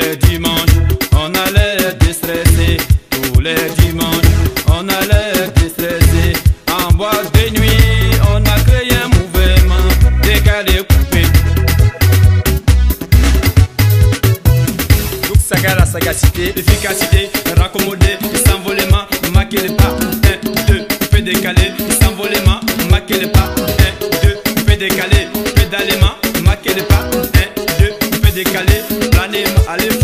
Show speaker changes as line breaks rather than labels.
les dimanches, on allait déstresser. Tous les dimanches, on allait déstresser. En boîte de nuit, on a créé un mouvement décalé, coupé.
Donc saga la sagacité,
Efficacité, raccommodé, s'envolement, marquer les pas. 1, 2, coupé décalé, s'envolement, marquer les pas. 1, 2, coupé décalé, pédalement, marquer les pas. 1, 2, coupé décalé, planer, aller.